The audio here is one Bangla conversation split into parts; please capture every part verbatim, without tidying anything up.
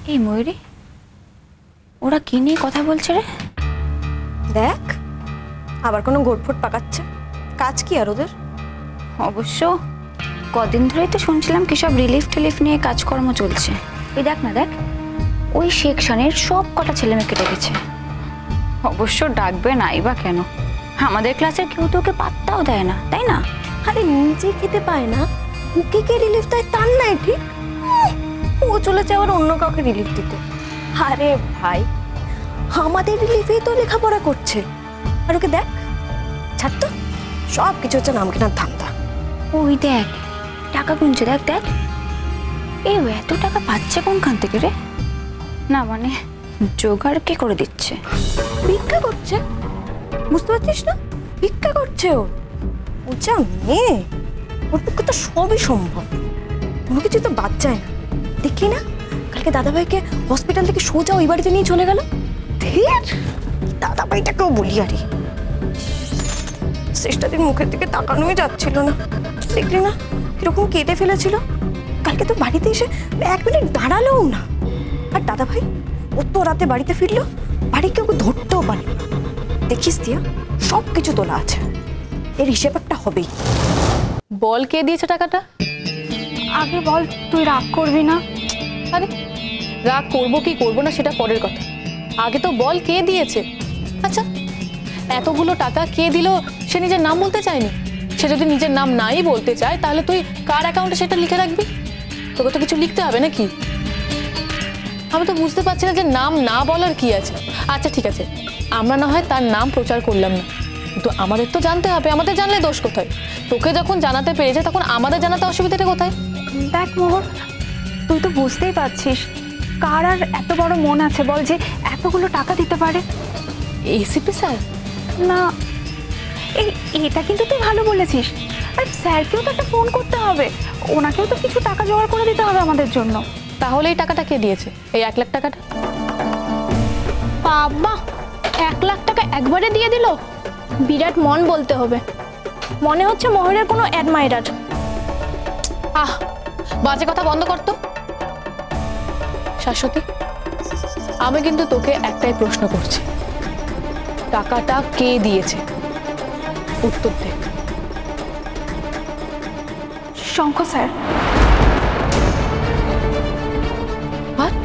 এই ময়ূরী, ওরা কি নিয়ে কথা বলছে রে? দেখ, আবার কোনো গোটফোট পাকাচ্ছে। কাজ কি আর ওদের? অবশ্য কদিন ধরেই তো শুনছিলাম কি সব রিলিফ টিলিফ নিয়ে কাজকর্ম চলছে। এই দেখ না, দেখ ওই সেকশনের সব কটা ছেলে মেয়েকে ডেকেছে। অবশ্য ডাকবে নাই বা কেন, আমাদের ক্লাসের কেউ তো ওকে পাত্তাও দেয় না, তাই না? আরে নিজে খেতে পায় না, ওকে কে রিলিফ দেয় তার নাই ঠিক? ও চলেছে আবার অন্য কাউকে রিলিফ দিতে। আরে ভাই, আমাদের রিলিফেই তো লেখাপড়া করছে। আর ওকে দেখ, ছাড় তো, সব কিছু হচ্ছে নাম কেনার ধান্দা। ওই দেখ টাকা গুনছে, দেখ দেখ। এই এত টাকা পাচ্ছে কোনখান থেকে রে? না মানে জোগাড় কে করে দিচ্ছে? ভিক্ষা করছে, বুঝতে পারছিস না? ভিক্ষা করছে ও। ও যা মেয়ে, ওর পক্ষে তো সবই সম্ভব, কোনো কিছু তো বাদ যায় না। দেখলি না কালকে দাদাভাইকে হসপিটাল থেকে সোজা ওই বাড়িতে নিয়ে চলে গেল। ধীর, দাদাভাইটাকেও বলি আরে, শ্রেষ্ঠাদির মুখের দিকে তাকানোই যাচ্ছিল না। দেখলি না কিরকম কেঁদে ফেলেছিল? কালকে তো বাড়িতে এসে এক মিনিট দাঁড়ালোও না। আর দাদাভাই অত রাতে বাড়িতে ফিরলো, বাড়ি কেউ ধরতেও পারল না। দেখিস দিয়া, সব কিছু তোলা আছে, এর হিসেব একটা হবেই। বল কে দিয়েছে টাকাটা? আগে বল, তুই রাগ করবি না? আরে রাগ করবো কি করবো না সেটা পরের কথা, আগে তো বল কে দিয়েছে। আচ্ছা, এতগুলো টাকা কে দিল সে নিজের নাম বলতে চায়নি? সে যদি নিজের নাম নাই বলতে চায় তাহলে তুই কার অ্যাকাউন্টে সেটা লিখে রাখবি? তোকে তো কিছু লিখতে হবে নাকি? আমি তো বুঝতে পারছি না যে নাম না বলার কি আছে। আচ্ছা ঠিক আছে, আমরা না হয় তার নাম প্রচার করলাম না, কিন্তু আমাদের তো জানতে হবে, আমাদের জানলে দোষ কোথায়? তোকে যখন জানাতে পেরেছে তখন আমাদের জানাতে অসুবিধাটা কোথায়? দেখ মোহর, তুই তো বুঝতেই পারছিস কার আর এত বড় মন আছে বল যে এতগুলো টাকা দিতে পারে। ACP sir? না, এই এটা কিন্তু তুই ভালো বলেছিস। আর স্যারকেও তো একটা ফোন করতে হবে, ওনাকেও তো কিছু টাকা জোগাড় করে দিতে হবে আমাদের জন্য। তাহলে এই টাকাটা কে দিয়েছে, এই এক লাখ টাকাটা? বাবা, এক লাখ টাকা একবারে দিয়ে দিল, বিরাট মন বলতে হবে। মনে হচ্ছে ময়ূরের কোনো অ্যাডমাইরার। আহ, বাজে কথা বন্ধ কর তো। শাশ্বতী, আমি কিন্তু তোকে একটাই প্রশ্ন করছি, টাকাটা কে দিয়েছে? উত্তর দে। শঙ্খ স্যার। হোয়াট?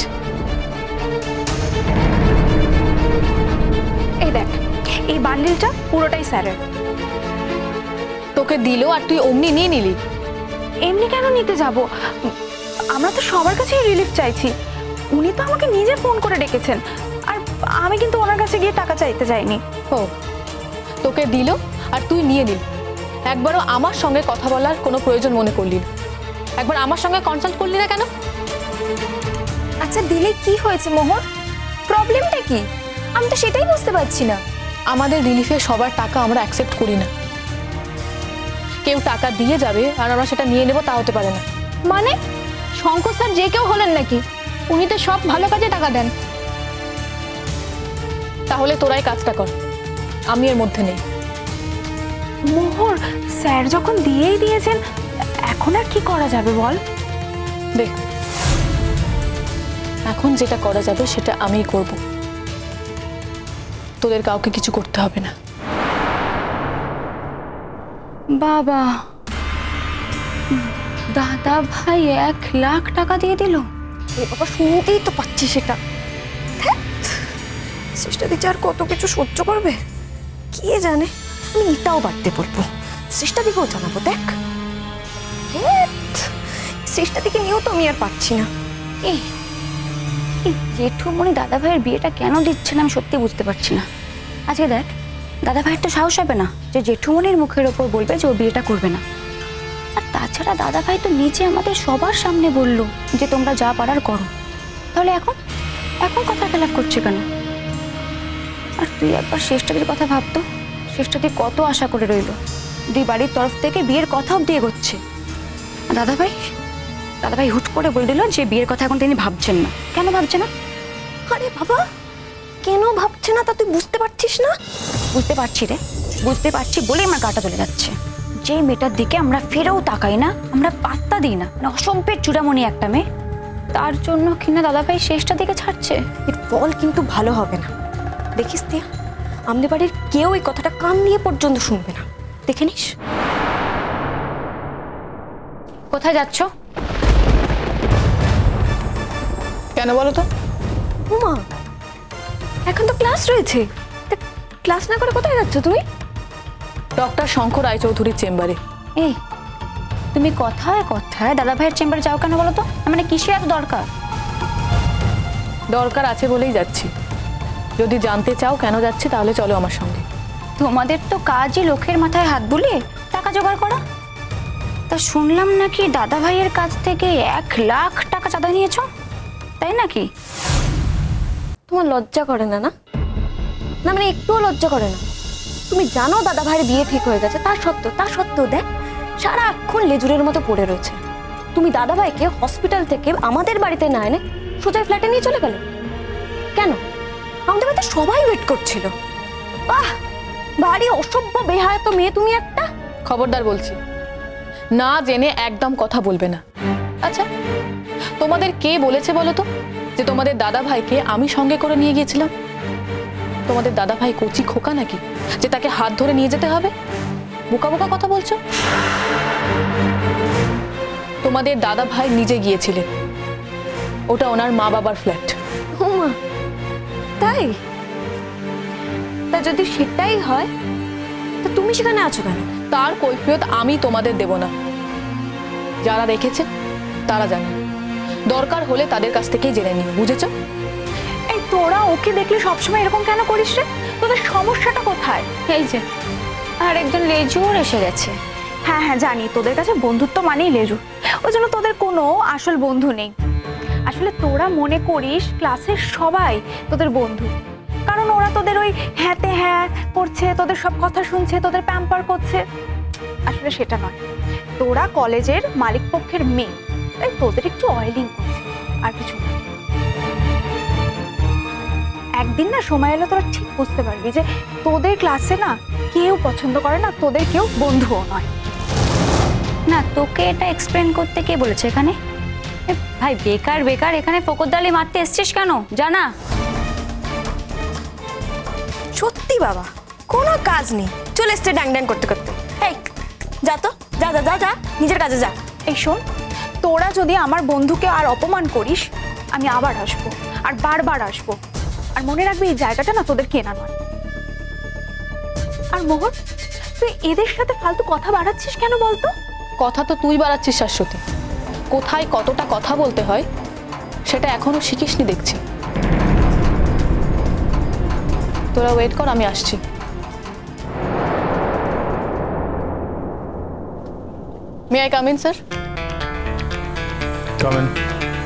এই দেখ, এই বান্ডিলটা পুরোটাই স্যারের। তোকে দিল আর তুই অমনি নিয়ে নিলি? এমনি কেন নিতে যাব? আমরা তো সবার কাছেই রিলিফ চাইছি। উনি তো আমাকে নিজে ফোন করে ডেকেছেন, আর আমি কিন্তু ওনার কাছে গিয়ে টাকা চাইতে যাইনি। ও, তোকে দিল আর তুই নিয়ে নিলি? একবারও আমার সঙ্গে কথা বলার কোনো প্রয়োজন মনে করলি না? একবার আমার সঙ্গে কনসাল্ট করলি না কেন? আচ্ছা দিলে কি হয়েছে মোহর? প্রবলেমটা কি? আমি তো সেটাই বুঝতে পারছি না। আমাদের রিলিফে সবার টাকা আমরা অ্যাকসেপ্ট করি না। কেউ টাকা দিয়ে যাবে আর আমরা সেটা নিয়ে নেব, তা হতে পারে না। মানে শঙ্কর স্যার যে কেউ হলেন নাকি? উনি তো সব ভালো কাজে টাকা দেন। তাহলে তোরাই কাজটা কর, আমি এর মধ্যে নেই। মোহর, স্যার যখন দিয়েই দিয়েছেন, এখন আর কি করা যাবে বল? দেখ, এখন যেটা করা যাবে সেটা আমিই করব, তোদের কাউকে কিছু করতে হবে না। বাবা, দাদা ভাই এক লাখ টাকা দিয়ে দিল? এ বাবা, শুনতেই তো পাচ্ছি সেটা। শ্রেষ্ঠাদি আর কত কিছু সহ্য করবে কে জানে। আমি এটাও বাড়তে বলবো, শ্রেষ্ঠাদিকেও জানাবো। দেখ, শ্রেষ্ঠাদিকে নিয়েও তো আমি আর পাচ্ছি না। এই জেঠুমনি দাদা ভাইয়ের বিয়েটা কেন দিচ্ছে না আমি সত্যি বুঝতে পারছি না। আজকে দেখ, দাদা ভাইয়ের তো সাহস হবে না যে জেঠুমনির মুখের ওপর বলবে যে ও বিয়েটা করবে না। আর তাছাড়া দাদা ভাই তো নিচে আমাদের সবার সামনে বলল যে তোমরা যা পারার করো। তাহলে এখন এখন কথা খেলাপ করছে কেন? আর তুই একবার শ্রেষ্ঠাদির কথা ভাবতো, শ্রেষ্ঠাদি কত আশা করে রইল, দুই বাড়ির তরফ থেকে বিয়ের কথা অব্দি এগোচ্ছে। দাদা ভাই দাদা ভাই হুট করে বলে দিল যে বিয়ের কথা এখন তিনি ভাবছেন না। কেন ভাবছে না? আরে বাবা, কেন ভাবছে না তা তুই বুঝতে পারছিস না? বুঝতে পারছি রে, বুঝতে পারছি বলে আমার গাটা চলে যাচ্ছে। যে মেয়েটার দিকে আমরা ফেরেও তাকাই না, আমরা পাত্তা দিই না, মানে অসম্ভের চূড়ামণি একটা মেয়ে, তার জন্য কিনা দাদাভাই শেষটা দিকে ছাড়ছে। এর ফল কিন্তু ভালো হবে না। দেখিস তিয়া, আমাদের বাড়ির কেউ এই কথাটা কান দিয়ে পর্যন্ত শুনবে না, দেখে নিস। কোথায় যাচ্ছ? কেন বলো তো? উমা, এখন তো ক্লাস রয়েছে, তা ক্লাস না করে কোথায় যাচ্ছ তুমি? ডক্টর শঙ্কর রায়চৌধুরীর চেম্বারে। এই তুমি কথায় কথায় দাদাভাইয়ের চেম্বারে যাও কেন বলো তো? মানে কিসে এত দরকার? দরকার আছে বলেই যাচ্ছি। যদি জানতে চাও কেন যাচ্ছি তাহলে চলো আমার সঙ্গে। তোমাদের তো কাজই লোকের মাথায় হাত বুলিয়ে টাকা জোগাড় করা। তা শুনলাম নাকি দাদা ভাইয়ের কাছ থেকে এক লাখ টাকা চাঁদা নিয়েছো, তাই নাকি? তোমার লজ্জা করে না? না না মানে একটুও লজ্জা করে না? তুমি জানো দাদা ভাইয়ের বিয়ে ঠিক হয়ে গেছে, তার সত্ত্বেও তার সত্ত্বেও দেখ সারাক্ষণ লেজুরের মতো পড়ে রয়েছে। তুমি দাদা ভাইকে হসপিটাল থেকে আমাদের বাড়িতে না এনে সোজাই ফ্ল্যাটে নিয়ে চলে গেলে কেন? আমাদের বাড়িতে সবাই ওয়েট করছিল। বাহ, ভারী অসভ্য বেহায়াত মেয়ে তুমি একটা। খবরদার বলছি, না জেনে একদম কথা বলবে না। আচ্ছা, তোমাদের কে বলেছে বলো তো যে তোমাদের দাদা ভাইকে আমি সঙ্গে করে নিয়ে গিয়েছিলাম? তোমাদের দাদা ভাই কচি খোকা নাকি যে তাকে হাত ধরে নিয়ে যেতে হবে? বোকা বোকা কথা বলছো। তোমাদের দাদা ভাই নিজে গিয়েছিলেন, ওটা ওনার মা বাবার ফ্ল্যাট। হুমা, তাই? তা যদি সেটাই হয় তা তুমি সেখানে আছো কেন? তার কৈফিয়ত আমি তোমাদের দেব না। যারা রেখেছে তারা জানে, দরকার হলে তাদের কাছ থেকেই জেনে নিও, বুঝেছো? এই তোরা ওকে দেখলে সবসময় এরকম কেন করিস রে? তোদের সমস্যাটা কোথায়? এই যে আর একজন লেজুর এসে গেছে। হ্যাঁ হ্যাঁ জানি, তোদের কাছে বন্ধুত্ব মানেই লেজু, ওই জন্য তোদের কোনো আসল বন্ধু নেই। আসলে তোরা মনে করিস ক্লাসের সবাই তোদের বন্ধু, কারণ ওরা তোদের ওই হ্যাঁতে হ্যাঁ করছে, তোদের সব কথা শুনছে, তোদের প্যাম্পার করছে। আসলে সেটা নয়, তোরা কলেজের মালিক পক্ষের মেয়ে, তাই তোদের একটু অয়েলিং করছে, আর কিছু না। একদিন না সময় এলে তোরা ঠিক বুঝতে পারবি যে তোদের ক্লাসে না কেউ পছন্দ করে না, তোদের কেউ বন্ধুও নয়। না, তোকে এটা এক্সপ্লেন করতে কে বলেছে এখানে? এ ভাই, বেকার বেকার এখানে ফকরদালি মারতে এসছিস কেন জানা? সত্যি বাবা, কোনো কাজ নেই, চলে এসছে ড্যাং ড্যাং করতে করতে। এই যা তো, যা যা যা যা নিজের কাজে যা। এই শোন, তোরা যদি আমার বন্ধুকে আর অপমান করিস, আমি আবার আসবো, আর বারবার আসবো। আর মনে রাখবি এই জায়গাটা না তোদের কেনা নয়। আর মোহন, তুই এদের সাথে ফালতু কথা বাড়াচ্ছিস কেন বলতো? কথা তো তুই বাড়াচ্ছিস শাশ্বতী। কোথায় কতটা কথা বলতে হয় সেটা এখনো শিখিসনি দেখছি। তোরা ওয়েট কর, আমি আসছি। May I come in sir? Come in.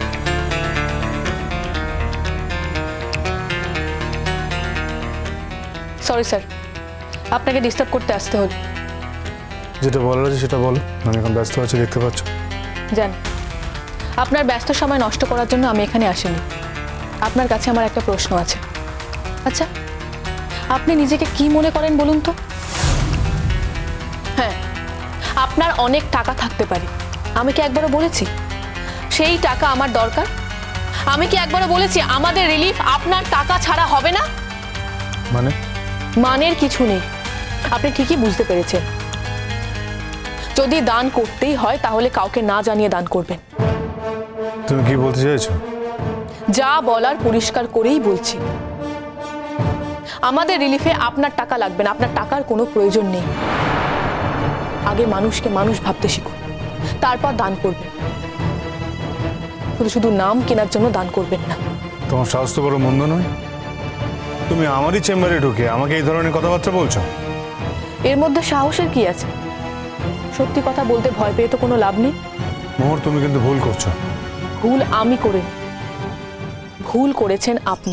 Sorry sir, আপনাকে ডিস্টার্ব করতে আসতে হলো। যেটা বলার আছে সেটা বলো, আমি এখন ব্যস্ত আছি, দেখতে পাচ্ছ। জান, আপনার ব্যস্ত সময় নষ্ট করার জন্য আমি এখানে আসিনি। আপনার কাছে আমার একটা প্রশ্ন আছে। আচ্ছা, আপনি নিজেকে কি মনে করেন বলুন তো? হ্যাঁ, আপনার অনেক টাকা থাকতে পারে, আমি কি একবারও বলেছি সেই টাকা আমার দরকার? আমি কি একবারও বলেছি আমাদের রিলিফ আপনার টাকা ছাড়া হবে না? মানে? মানের কিছু নেই, আপনি ঠিকই বুঝতে পেরেছেন। যদি দান করতেই হয় তাহলে কাউকে না জানিয়ে দান করবেন। তুমি কি বলতে চাইছো? যা বলার পরিষ্কার করেই বলছি। আমাদের রিলিফে আপনার টাকা লাগবে না, আপনার টাকার কোনো প্রয়োজন নেই। আগে মানুষকে মানুষ ভাবতে শিখুন, তারপর দান করবেন। শুধু শুধু নাম কেনার জন্য দান করবেন না। তোমার সাহস তো বড় মন্দ নয়। তুমি আমারই চেম্বারে ঢুকে আমাকে এই ধরনের কথাবার্তা বলছো? এর মধ্যে সাহসের কি আছে? সত্যি কথা বলতে ভয় পেয়ে তো কোনো লাভ নেই। মোহর, তুমি কিন্তু ভুল করছো। ভুল আমি করে, ভুল করেছেন আপনি,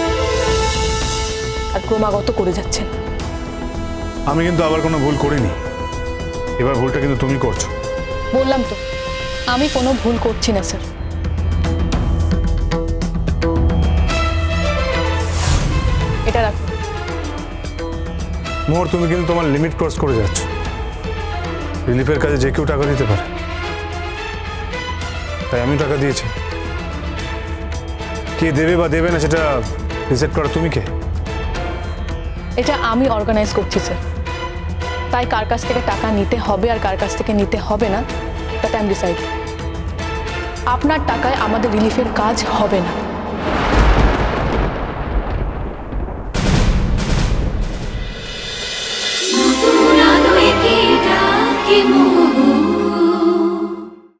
আর ক্রমাগত করে যাচ্ছেন। আমি কিন্তু আবার কোনো ভুল করিনি, এবার ভুলটা কিন্তু তুমি করছো। বললাম তো আমি কোনো ভুল করছি না স্যার। এটা রাখুন। মোহর, তুমি কিন্তু তোমার লিমিট ক্রস করে যাচ্ছ। রিলিফের কাজে যে কেউ টাকা দিতে পারে, তাই আমি টাকা দিয়েছি। কে দেবে বা দেবে না সেটা ডিসাইড করো তুমি কে? এটা আমি অর্গানাইজ করছি স্যার, তাই কার কাছ থেকে টাকা নিতে হবে আর কার কাছ থেকে নিতে হবে না তাতে আমি ডিসাইড। আপনার টাকায় আমাদের রিলিফের কাজ হবে না।